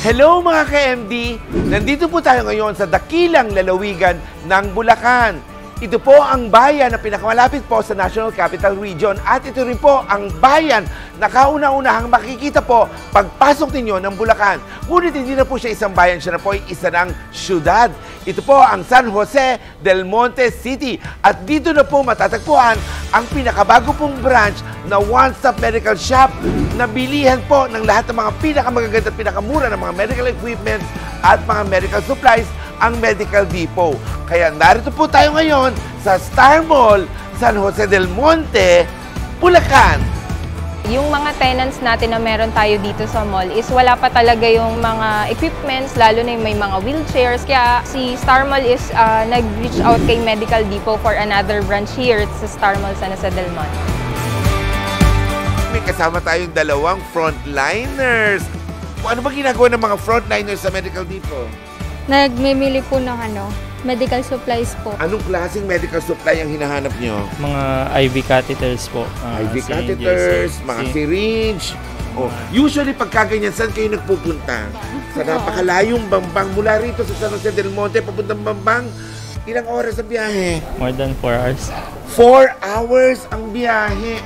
Hello mga ka-MD! Nandito po tayo ngayon sa dakilang lalawigan ng Bulacan. Ito po ang bayan na pinakamalapit po sa National Capital Region at ito rin po ang bayan na kauna-unahang makikita po pagpasok ninyo ng Bulacan. Ngunit hindi na po siya isang bayan, siya na po ay isa ng syudad. Ito po ang San Jose del Monte City at dito na po matatagpuan ang pinakabago pong branch na one-stop medical shop na bilihan po ng lahat ng mga pinakamagaganda at pinakamura ng mga medical equipment at mga medical supplies ang Medical Depot. Kaya narito po tayo ngayon sa Starmall, San Jose del Monte, Bulacan. Yung mga tenants natin na meron tayo dito sa mall is wala pa talaga yung mga equipments, lalo na yung may mga wheelchairs. Kaya si Starmall is nag-reach out kay Medical Depot for another branch here sa Starmall, San Jose del Monte. May kasama tayong dalawang frontliners. Ano ba ginagawa ng mga frontliners sa Medical Depot? Nagmimili po ng medical supplies po. Anong klaseng medical supply ang hinahanap nyo? Mga IV catheters po. IV catheters, mga syringe. Oh, usually pagkaganyan, saan kayo nagpupunta? Sa napakalayong Bambang. Mula rito sa San Jose del Monte, papuntang Bambang, ilang oras ang biyahe? More than 4 hours. 4 hours ang biyahe.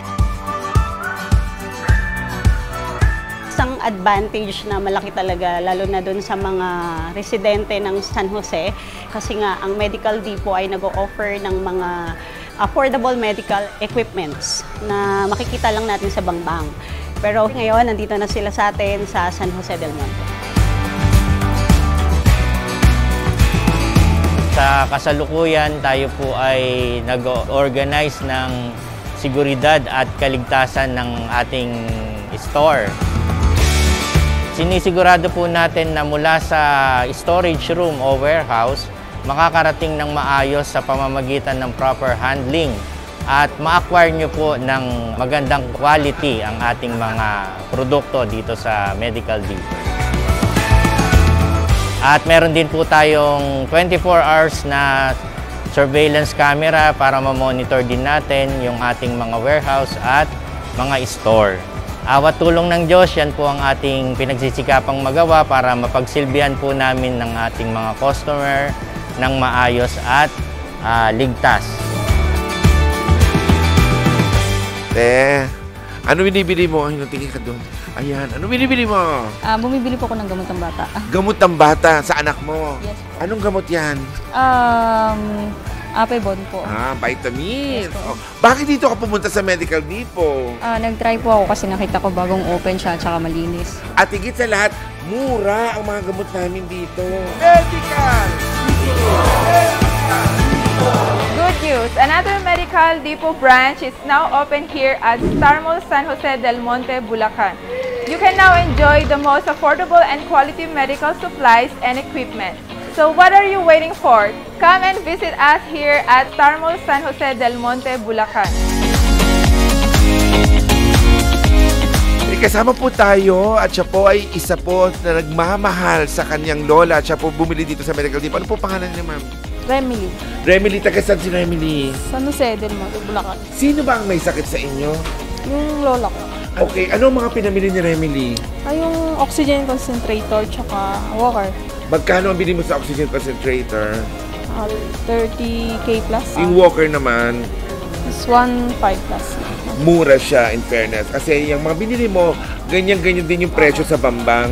Isang advantage na malaki talaga, lalo na doon sa mga residente ng San Jose, kasi nga ang Medical Depot ay nag-o-offer ng mga affordable medical equipments na makikita lang natin sa Bangbang. Pero ngayon, nandito na sila sa atin sa San Jose del Monte. Sa kasalukuyan, tayo po ay nag-organize ng seguridad at kaligtasan ng ating store. Sinisigurado po natin na mula sa storage room o warehouse, makakarating ng maayos sa pamamagitan ng proper handling at ma-acquire nyo po ng magandang quality ang ating mga produkto dito sa Medical Depot. At meron din po tayong 24 hours na surveillance camera para ma-monitor din natin yung ating mga warehouse at mga store. Awat tulong ng Diyos, yan po ang ating pinagsisikapang magawa para mapagsilbihan po namin ng ating mga customer ng maayos at ligtas. Ano binibili mo? Tingin ka doon. Ayan, ano binibili mo? Bumibili po ako ng gamot ng bata. Gamot ng bata sa anak mo? Yes po. Anong gamot yan? Apebon po. Vitamins. Yes po. Bakit dito ka pumunta sa Medical Depot? Nag-try po ako kasi nakita ko bagong open siya at saka malinis. At higit sa lahat, mura ang mga gamot namin dito. Medical! Good news! Another Medical Depot branch is now open here at Starmall, San Jose del Monte, Bulacan. You can now enjoy the most affordable and quality medical supplies and equipment. So what are you waiting for? Come and visit us here at Starmall, San Jose del Monte, Bulacan. Kasama po tayo at siya po ay isa po na nagmamahal sa kanyang lola at siya po bumili dito sa Medical Depot. Ano po pangalan niya, ma'am? Remily. Remily, taga saan si Remily? San Jose del Monte, Bulacan. Sino ba ang may sakit sa inyo? Yung lola ko. Okay, ano mga pinamili ni Remily? Yung oxygen concentrator tsaka walker. Magkano ang bili mo sa oxygen concentrator? 30K plus. Yung walker naman? Is 1.5 plus. Mura siya, in fairness. Kasi yung mga binili mo, ganyan-ganyan din yung presyo sa Bambang.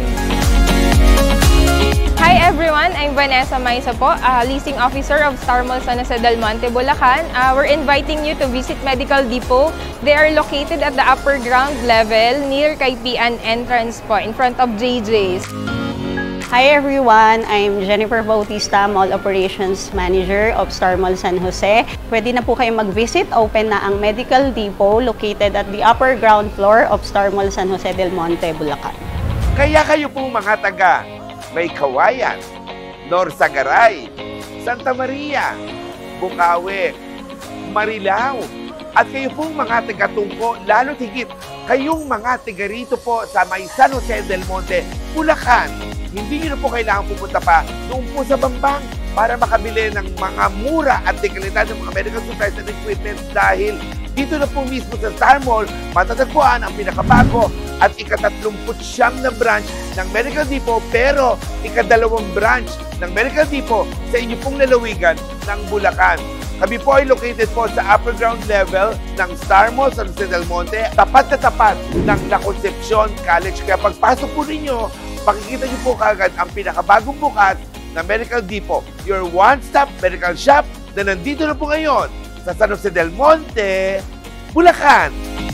Hi everyone, I'm Vanessa, Maesa po, Leasing Officer of Starmall, San Jose del Monte, Bulacan. We're inviting you to visit Medical Depot. They are located at the upper ground level near kay Pian entrance po, in front of JJ's. Hi everyone, I'm Jennifer Bautista, Mall Operations Manager of Starmall San Jose. Pwede na po kayong mag-visit. Open na ang Medical Depot located at the upper ground floor of Starmall San Jose del Monte, Bulacan. Kaya kayo po mga taga May Kawayan, Norsagaray, Santa Maria, Bukawi, Marilao, at kayo pong mga taga-Tungko, lalo't higit kayong mga taga rito po sa may San Jose del Monte, Bulacan. Hindi nyo na po kailangan pupunta pa doon po sa Bambang para makabili ng mga mura at dekalidad ng mga medical supplies and equipment dahil dito na po mismo sa Starmall matatagpuan ang pinakabago at ika-39 na branch ng Medical Depot pero ikadalawang branch ng Medical Depot sa inyo pong lalawigan ng Bulacan. Kami po ay located po sa upper ground level ng Starmall sa San Jose del Monte, tapat na tapat ng La Concepcion College. Kaya pagpasok po ninyo, makikita niyo po kagad ang pinakabagong bukas ng Medical Depot, your one-stop medical shop na nandito na po ngayon sa San Jose del Monte, Bulacan.